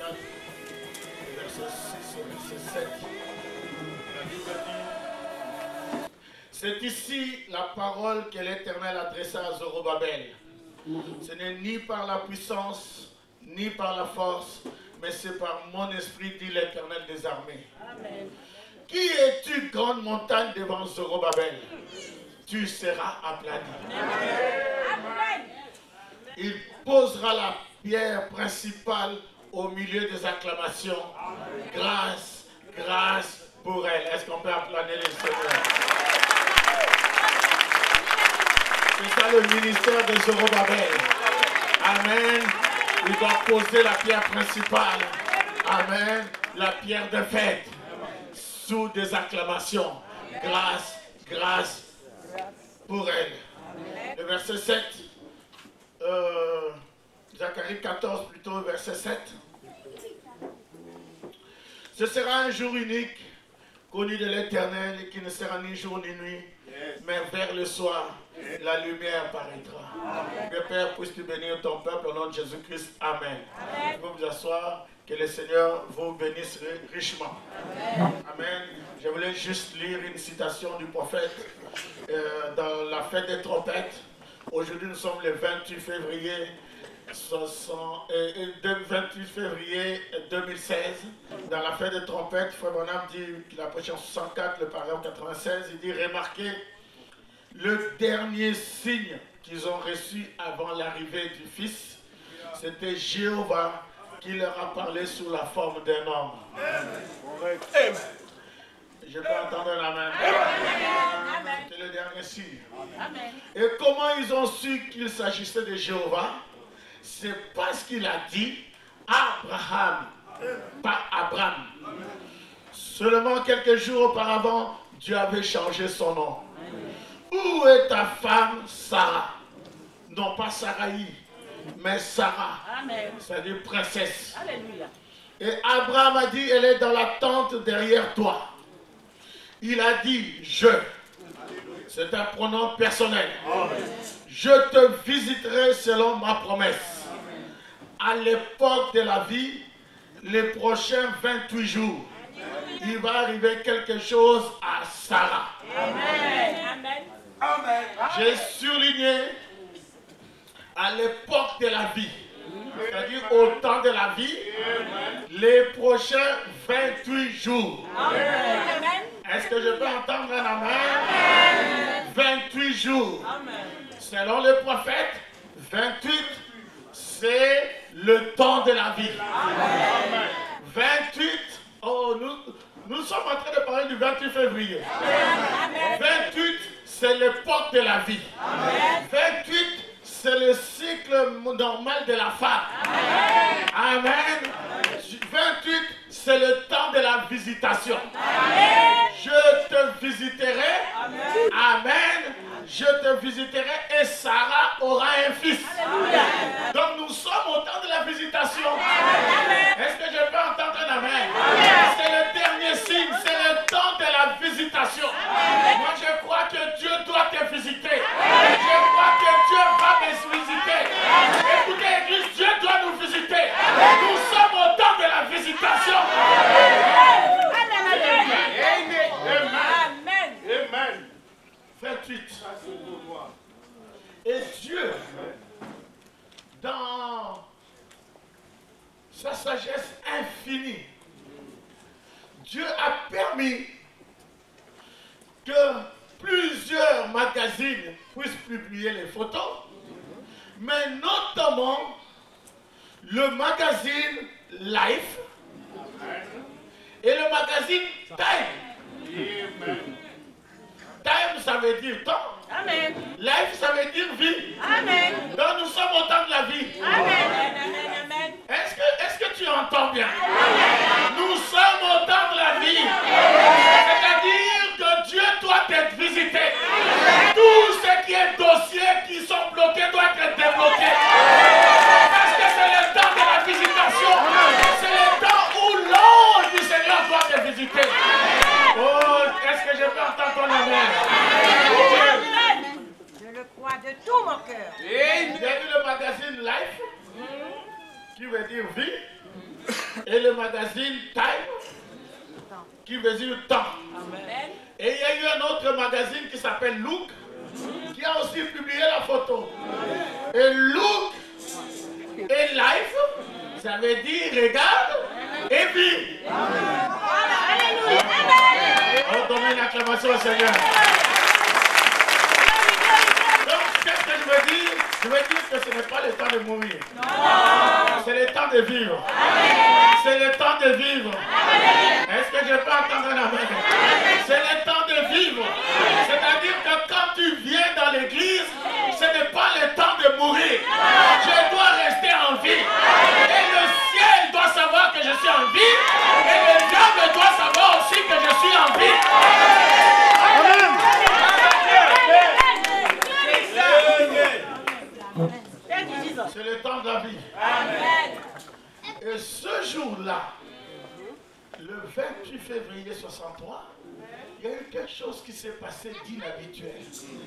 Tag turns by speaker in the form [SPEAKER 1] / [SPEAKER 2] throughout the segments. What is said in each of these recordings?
[SPEAKER 1] verset 6 au verset 7. La Bible dit, c'est ici la parole que l'Éternel adressa à Zorobabel. Ce n'est ni par la puissance, ni par la force, mais c'est par mon esprit, dit l'Éternel des armées. Amen. Qui es-tu, grande montagne, devant Zorobabel? Tu seras aplani. Amen. Il posera la pierre principale au milieu des acclamations. Grâce, grâce pour elle. Est-ce qu'on peut applaudir les Seigneurs? C'est ça le ministère de Zorobabel. Amen. Il doit poser la pierre principale. Amen. La pierre de fête. Sous des acclamations. Grâce, grâce pour elle. Le verset 7. Zacharie 14, plutôt verset 7. Ce sera un jour unique, connu de l'Éternel, et qui ne sera ni jour ni nuit, mais vers le soir, la lumière paraîtra. Que Père, puisses-tu bénir ton peuple au nom de Jésus-Christ. Amen. Vous vous asseoir, que le Seigneur vous bénisse richement. Amen. Je voulais juste lire une citation du prophète dans la fête des trompettes. Aujourd'hui, nous sommes le 28 février 2016. Dans la fête des trompettes, Frère Branham dit qu'il a prêché en 64, le paragraphe 96, il dit, remarquez le dernier signe qu'ils ont reçu avant l'arrivée du Fils, c'était Jéhovah qui leur a parlé sous la forme d'un homme. Amen. Je peux entendre un amen. C'est le dernier signe. Amen. Et comment ils ont su qu'il s'agissait de Jéhovah? C'est parce qu'il a dit Abraham, pas Abraham. Seulement quelques jours auparavant, Dieu avait changé son nom. Où est ta femme Sarah? Non pas Saraï, mais Sarah. C'est-à-dire princesse. Alléluia. Et Abraham a dit, elle est dans la tente derrière toi. Il a dit, je. C'est un pronom personnel. Je te visiterai selon ma promesse. À l'époque de la vie, les prochains 28 jours, il va arriver quelque chose à Sarah. Amen. Amen. J'ai surligné à l'époque de la vie, c'est-à-dire au temps de la vie, les prochains 28 jours. Amen. Est-ce que je peux entendre un amen? 28 jours. Selon le prophète, 28, c'est le temps de la vie. 28, oh, nous sommes en train de parler du 28 février. 28, c'est l'époque de la vie. 28, c'est le cycle normal de la femme. Amen. 28, c'est le temps de la visitation. Je te visiterai. Amen. Je te visiterai et Sarah aura un fils. Donc nous sommes au temps de la visitation. Est-ce que je peux entendre un amen? C'est le dernier signe, c'est le temps de la visitation. Moi je crois que Dieu doit te visiter. Je crois que Dieu va me visiter. Écoutez l'église, Dieu doit nous visiter. Nous sommes au temps de la visitation. Amen. 28. Et Dieu, dans sa sagesse infinie, Dieu a permis que plusieurs magazines puissent publier les photos, mais notamment le magazine Life et le magazine Time. Time, ça veut dire temps. Amen. Life, ça veut dire vie. Amen. Donc nous sommes au temps de la vie. Amen. Est-ce que tu entends bien? Amen. Nous sommes au temps de la vie. C'est-à-dire que Dieu doit être visité. Tout ce qui est dossiers qui sont bloqués doit être débloqué. Parce que c'est le temps de la visitation. C'est le temps où l'ange du Seigneur doit te visiter. Oh, est-ce que je peux entendre ton amen?
[SPEAKER 2] Je le crois de tout mon cœur.
[SPEAKER 1] J'ai vu le magazine Life, qui veut dire vie, et le magazine Time qui veut dire temps. Et il y a eu un autre magazine qui s'appelle Look qui a aussi publié la photo. Et Look et Life, ça veut dire regarde et vis. On donne une acclamation au Seigneur. Donc, qu'est-ce que je veux dire? Je veux dire que ce n'est pas le temps de mourir. C'est le temps de vivre. C'est le temps de vivre. Est-ce que je peux entendre un amen? C'est le temps de vivre. C'est-à-dire que quand tu viens dans l'église, ce n'est pas le temps de mourir. Je dois rester en vie. Et le ciel doit savoir que je suis en vie. Et le diable doit savoir aussi que je suis en vie. Amen. C'est le temps de la vie. Amen. Et ce jour-là, le 28 février 63, il y a eu quelque chose qui s'est passé d'inhabituel.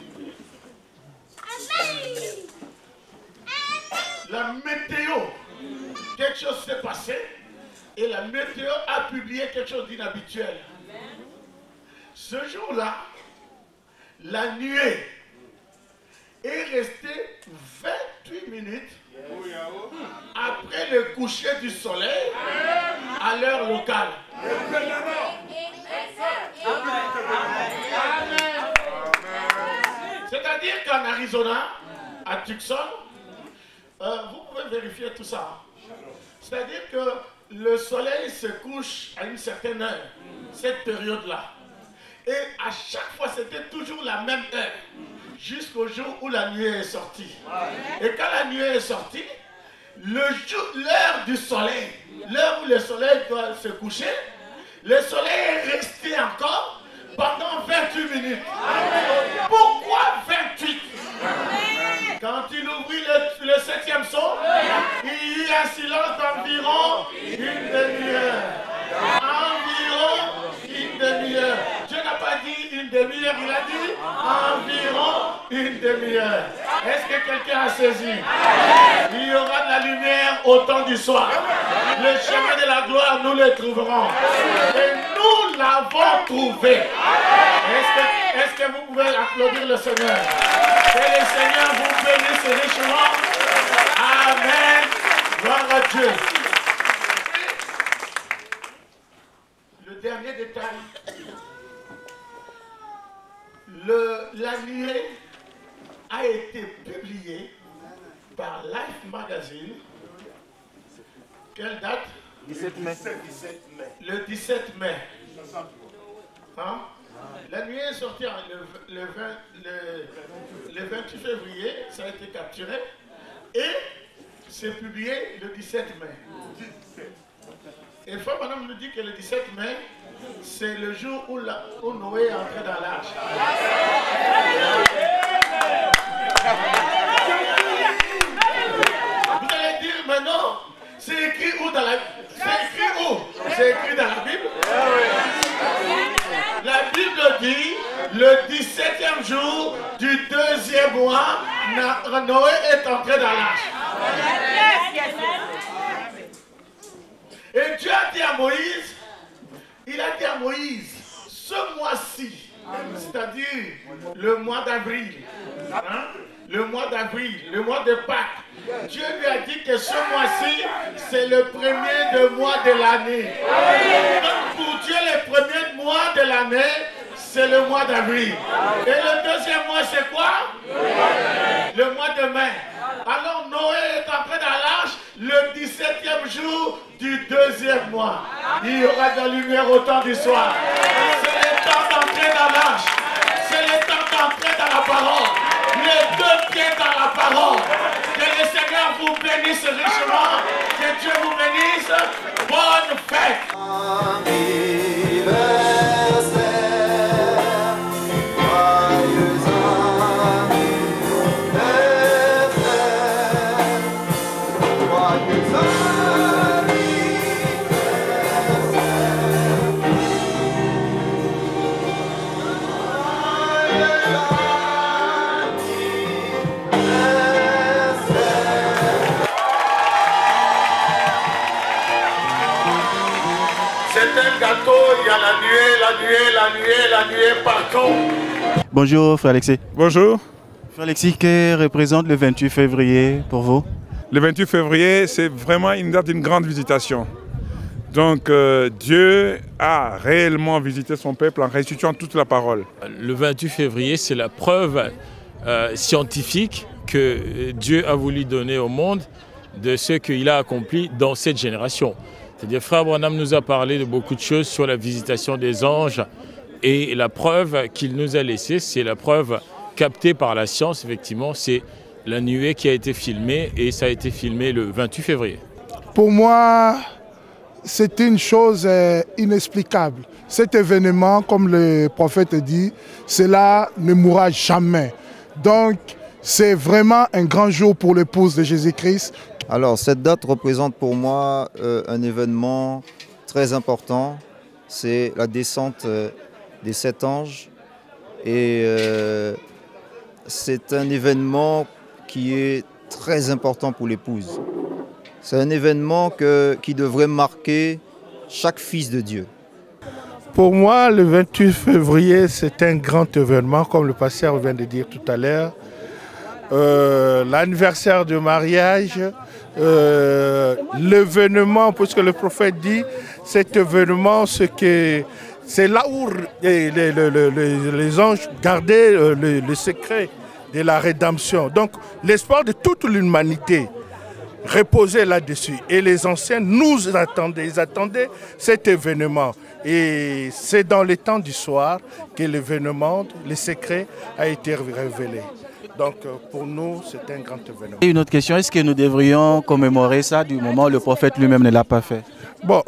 [SPEAKER 1] La météo, quelque chose s'est passé et la météo a publié quelque chose d'inhabituel. Ce jour-là, la nuée est restée 28 minutes après le coucher du soleil à l'heure locale. C'est-à-dire qu'en Arizona, à Tucson, vous pouvez vérifier tout ça. C'est-à-dire que le soleil se couche à une certaine heure, cette période-là. Et à chaque fois, c'était toujours la même heure, jusqu'au jour où la nuée est sortie. Et quand la nuée est sortie, l'heure du soleil, l'heure où le soleil doit se coucher, le soleil est resté encore pendant 28 minutes. Pourquoi 28? Quand il ouvrit le 7e son, il y eut un silence d'environ une demi-heure. Environ une demi-heure. Dieu n'a pas dit une demi-heure, il a dit environ une demi-heure. Est-ce que quelqu'un a saisi? Il y aura de la lumière au temps du soir. Le chemin de la gloire, nous le trouverons. Et nous l'avons trouvé. Est-ce que vous pouvez applaudir le Seigneur? Que le Seigneur vous bénisse richement. Amen. Gloire à Dieu. Le dernier détail. La nuée a été publiée par Life Magazine. Quelle date?
[SPEAKER 3] 17 mai.
[SPEAKER 1] Le 17 mai. Hein? La nuée est sortie le 28 février, ça a été capturé et c'est publié le 17 mai. Et Frère Branham nous dit que le 17 mai, c'est le jour où Noé est entré dans l'arche. Vous allez dire, mais non, c'est écrit où dans la Bible? C'est écrit où? C'est écrit dans la Bible. La Bible dit, le 17e jour du 2e mois, Noé est entré dans l'arche. Et Dieu a dit à Moïse, il a dit à Moïse, ce mois-ci, c'est-à-dire le mois d'avril, hein, le mois d'avril, le mois de Pâques, Dieu lui a dit que ce mois-ci, c'est le premier mois de l'année. Donc pour Dieu, le premier mois de l'année, c'est le mois d'avril. Et le deuxième mois, c'est quoi? Le mois de mai. Alors Noé est entré dans l'arche le 17e jour du 2e mois. Il y aura de la lumière au temps du soir. C'est le temps d'entrer dans l'arche. C'est le temps d'entrer dans la parole. Les deux pieds dans la parole. Que le Seigneur vous bénisse richement. Que Dieu vous bénisse. Bonne fête. C'est un gâteau, il y a la nuée partout.
[SPEAKER 3] Bonjour frère Alexis.
[SPEAKER 4] Bonjour.
[SPEAKER 3] Frère Alexis, que représente le 28 février pour vous?
[SPEAKER 4] Le 28 février, c'est vraiment une date d'une grande visitation. Donc Dieu a réellement visité son peuple en restituant toute la parole.
[SPEAKER 5] Le 28 février, c'est la preuve scientifique que Dieu a voulu donner au monde de ce qu'il a accompli dans cette génération. C'est-à-dire, Frère Branham nous a parlé de beaucoup de choses sur la visitation des anges et la preuve qu'il nous a laissée, c'est la preuve captée par la science, effectivement, c'est la nuée qui a été filmée et ça a été filmé le 28 février.
[SPEAKER 6] Pour moi, c'est une chose inexplicable. Cet événement, comme le prophète dit, cela ne mourra jamais. Donc, c'est vraiment un grand jour pour l'épouse de Jésus-Christ.
[SPEAKER 7] Alors, cette date représente pour moi un événement très important. C'est la descente des 7 anges. Et c'est un événement qui est très important pour l'épouse. C'est un événement qui devrait marquer chaque fils de Dieu.
[SPEAKER 6] Pour moi, le 28 février, c'est un grand événement, comme le pasteur vient de dire tout à l'heure. L'anniversaire du mariage, l'événement, puisque le prophète dit, cet événement, c'est là où les anges gardaient le secret de la rédemption. Donc, l'espoir de toute l'humanité reposait là-dessus. Et les anciens nous attendaient, ils attendaient cet événement. Et c'est dans le temps du soir que l'événement, le secret a été révélé. Donc pour nous, c'est un grand événement.
[SPEAKER 3] Et une autre question, est-ce que nous devrions commémorer ça du moment où le prophète lui-même ne l'a pas fait?
[SPEAKER 6] Bon,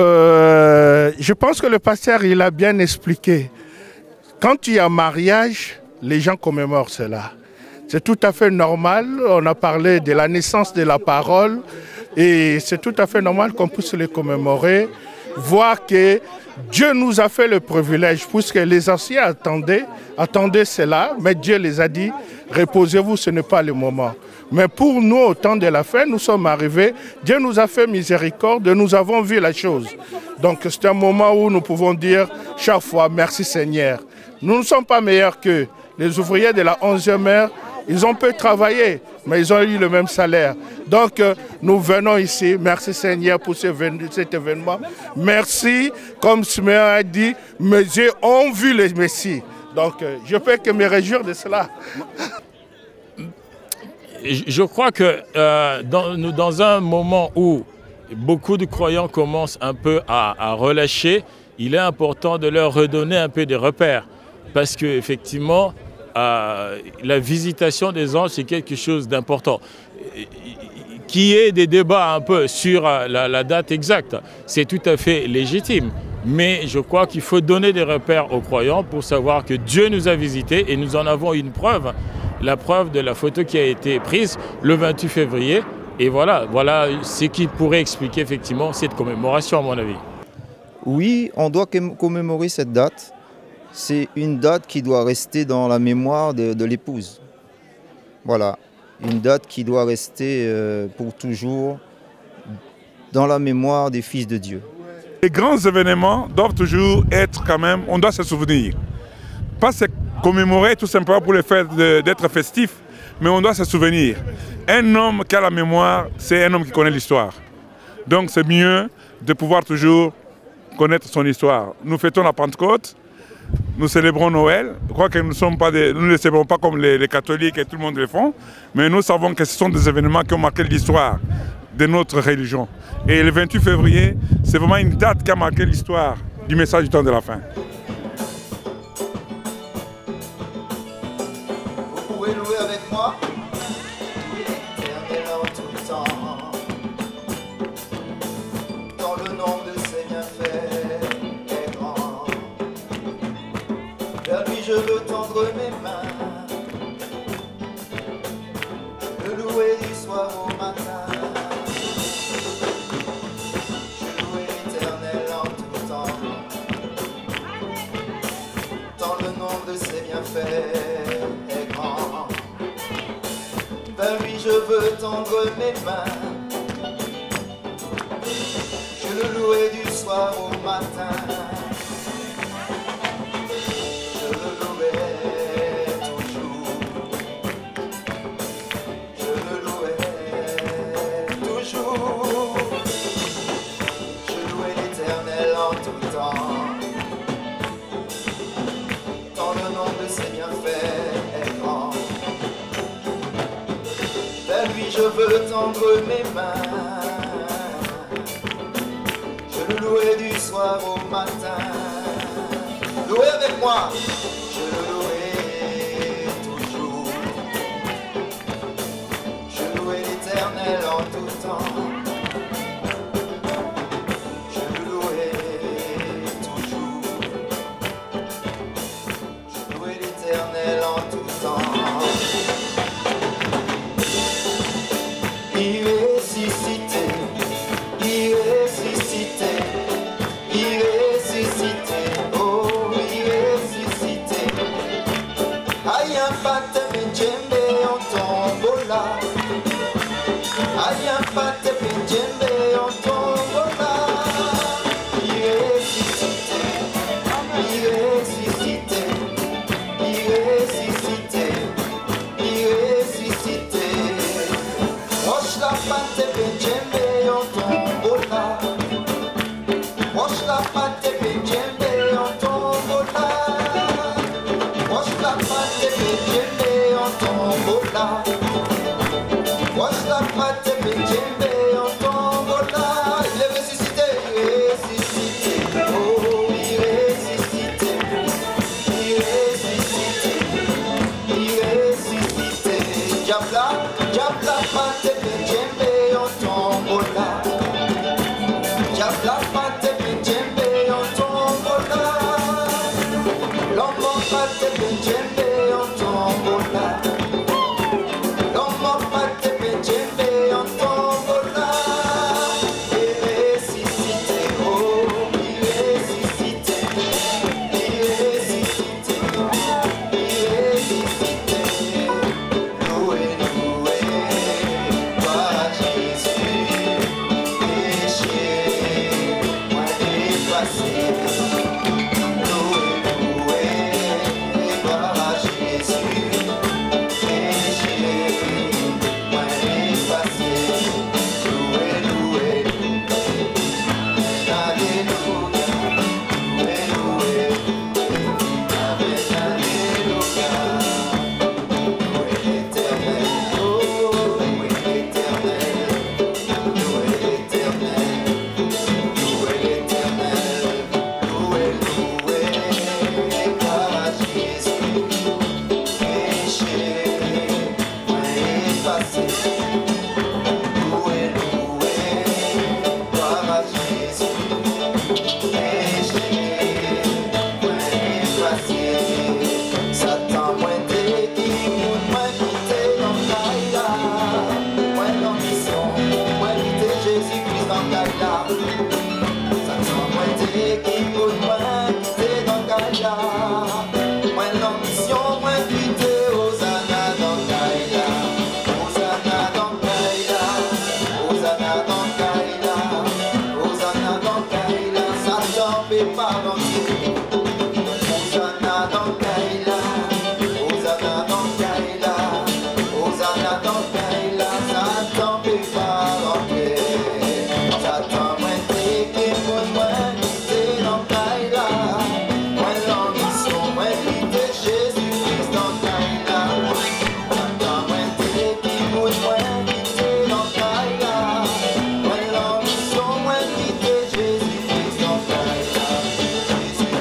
[SPEAKER 6] je pense que le pasteur, il a bien expliqué. Quand il y a mariage, les gens commémorent cela. C'est tout à fait normal, on a parlé de la naissance de la parole et c'est tout à fait normal qu'on puisse les commémorer, voir que Dieu nous a fait le privilège, puisque les anciens attendaient cela, mais Dieu les a dit, reposez-vous, ce n'est pas le moment. Mais pour nous, au temps de la fin, nous sommes arrivés, Dieu nous a fait miséricorde, nous avons vu la chose. Donc c'est un moment où nous pouvons dire chaque fois, merci Seigneur. Nous ne sommes pas meilleurs que les ouvriers de la 11e heure. Ils ont peu travaillé, mais ils ont eu le même salaire. Donc, nous venons ici. Merci Seigneur pour cet événement. Merci, comme Simeon a dit, mes yeux ont vu le Messie. Donc, je peux que me réjouir de cela.
[SPEAKER 5] Je crois que dans un moment où beaucoup de croyants commencent un peu à relâcher, il est important de leur redonner un peu des repères. Parce qu'effectivement, la visitation des anges, c'est quelque chose d'important. Qu'il y ait des débats un peu sur la date exacte, c'est tout à fait légitime. Mais je crois qu'il faut donner des repères aux croyants pour savoir que Dieu nous a visités et nous en avons une preuve. La preuve de la photo qui a été prise le 28 février. Et voilà ce qui pourrait expliquer effectivement cette commémoration à mon avis.
[SPEAKER 7] Oui, on doit commémorer cette date. C'est une date qui doit rester dans la mémoire de l'épouse. Voilà, une date qui doit rester pour toujours dans la mémoire des fils de Dieu.
[SPEAKER 4] Les grands événements doivent toujours être quand même, on doit se souvenir. Pas se commémorer tout simplement pour le fait d'être festif, mais on doit se souvenir. Un homme qui a la mémoire, c'est un homme qui connaît l'histoire. Donc c'est mieux de pouvoir toujours connaître son histoire. Nous fêtons la Pentecôte. Nous célébrons Noël. Je crois que nous ne le célébrons pas comme les catholiques et tout le monde le font, mais nous savons que ce sont des événements qui ont marqué l'histoire de notre religion. Et le 28 février, c'est vraiment une date qui a marqué l'histoire du message du temps de la fin.
[SPEAKER 8] Vous pouvez louer avec moi. Éternel en tout temps, dans le nom de ses bienfaits est grand. Vers lui je veux tendre mes mains, le louer du soir au matin. Je loue l'Éternel en tout temps, dans le nom de ses bienfaits est grand. Vers lui je veux tendre mes mains, je le louer du soir soir au matin. Je le louerai toujours. Je le louerai toujours. Je louerai l'Éternel en tout temps. Tant le nom de ses bienfaits est grand. Vers lui je veux tendre mes mains. Je le louerai du soir au matin. Louez avec moi. Je le louerai toujours. Je louerai l'Éternel en tout temps. Je le louerai toujours. Je louerai l'Éternel en tout temps. Il ressuscité, il ressuscité, il ressuscité, oh il ressuscité. Aïe un pâte benjembe en tombola. Aïe un pâte benjembe en tombola. Il ressuscité, il ressuscité, il ressuscité, il ressuscité. Wash la pâte benjembe en tombola. Wash la pâte benjembe en tombola. Wash la pâte benjembe en tombola. Wash la pâte benjembe en tombola. Il est ressuscité, oh il est ressuscité, il est ressuscité, il est ressuscité. Diabla, diabla pâte benjembe en tombola. Diabla pâte benjembe en tombola. L'homme pâte benjembe en tombola. L'homme pâte benjembe en tombola. Il est ressuscité, oh il est ressuscité, il est ressuscité, il est ressuscité. Loué, loué, gloire à Jésus, péché, moi effacé. Loué, loué, gloire à Jésus, péché, moi effacé. Loué, loué, alléluia, loué, loué, alléluia. Loué l'Éternel, oh, loué l'Éternel, loué l'Éternel, loué l'Éternel, loué, loué, gloire à Jésus, péché, moi effacé. Loué, loué, gloire à Jésus, péché, moi effacé. Satan, moi t'es qui, moi quitté dans Kaila. Moi l'ambition, moi quitté Jésus-Christ dans Kaila. Satan, moi t'es qui, moi quitté dans Kaila. Moi l'ambition, moi quitté Hosanna dans Kaila. Hosanna dans Kaila. Hosanna dans Kaila. Hosanna dans Kaila. Satan peut pas mentir. Hosanna dans Kaila. Hosanna dans Kaila. Hosanna dans Kaila. Satan peut pas rentrer. Satan, moi t'es qui, moi quitté dans Kaila. Moi l'ambition, moi quitté Jésus-Christ dans Kaila. Satan, moi t'es qui, moi quitté dans Kaila. Moi l'ambition, moi quitté Jésus-Christ dans Kaila. Jésus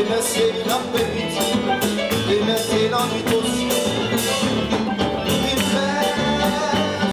[SPEAKER 8] merci l'après-midi, et merci l'ennui.